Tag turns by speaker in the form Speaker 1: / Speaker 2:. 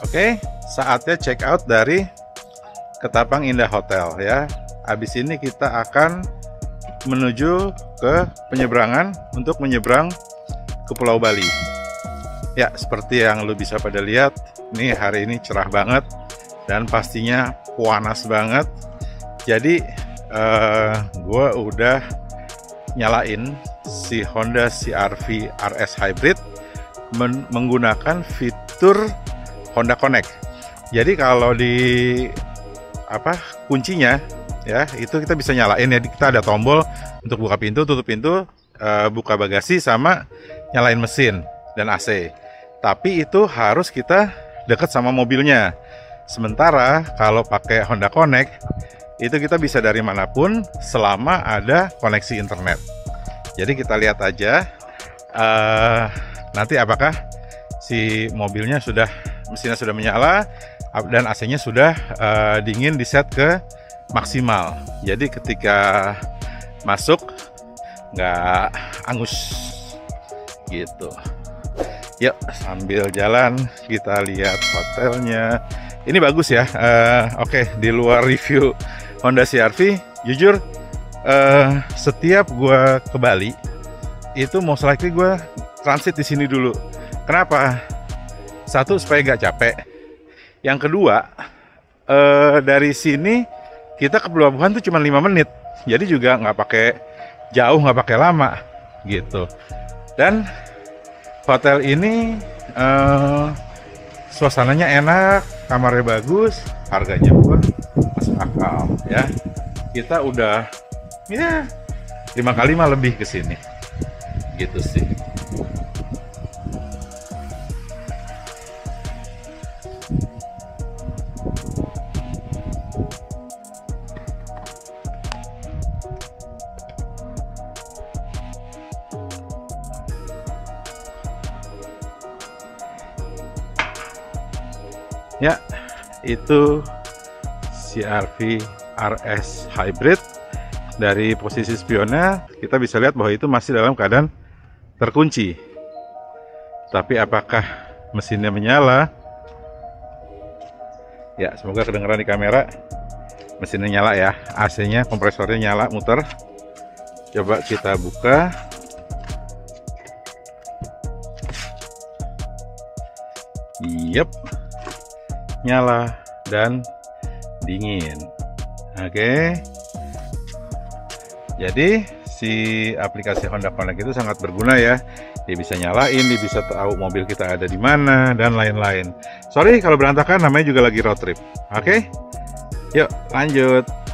Speaker 1: Oke, saatnya check out dari Ketapang Indah Hotel ya. Habis ini kita akan menuju ke penyeberangan untuk menyeberang ke Pulau Bali. Ya, seperti yang lu bisa pada lihat, nih hari ini cerah banget dan pastinya panas banget. Jadi gue udah nyalain si Honda CR-V RS Hybrid menggunakan fitur Honda Connect. Jadi kalau di kuncinya ya itu kita bisa nyalain ya, kita ada tombol untuk buka pintu, tutup pintu, buka bagasi sama nyalain mesin dan AC. Tapi itu harus kita dekat sama mobilnya. Sementara kalau pakai Honda Connect itu kita bisa dari manapun selama ada koneksi internet. Jadi kita lihat aja nanti apakah si mobilnya mesinnya sudah menyala dan AC-nya sudah dingin di set ke maksimal. Jadi ketika masuk nggak angus gitu. Yuk sambil jalan kita lihat hotelnya. Ini bagus ya. Oke, di luar review Honda CR-V, jujur setiap gua ke Bali itu most likely gua transit di sini dulu. Kenapa? Satu, supaya gak capek. Yang kedua, dari sini kita ke pelabuhan tuh cuma 5 menit. Jadi juga nggak pakai jauh, nggak pakai lama gitu. Dan hotel ini suasananya enak, kamarnya bagus, harganya pun masuk akal ya. Kita udah ya 5 kali mah lebih ke sini. Gitu sih. Ya, itu CR-V RS Hybrid. Dari posisi spionnya kita bisa lihat bahwa itu masih dalam keadaan terkunci. Tapi apakah mesinnya menyala? Ya, semoga kedengeran di kamera. Mesinnya nyala ya, AC-nya, kompresornya nyala, muter. Coba kita buka. Yep, nyala dan dingin. Oke. Jadi si aplikasi Honda Connect itu sangat berguna ya. Dia bisa nyalain, dia bisa tahu mobil kita ada di mana dan lain-lain. Sorry kalau berantakan, namanya juga lagi road trip. Oke? Yuk lanjut.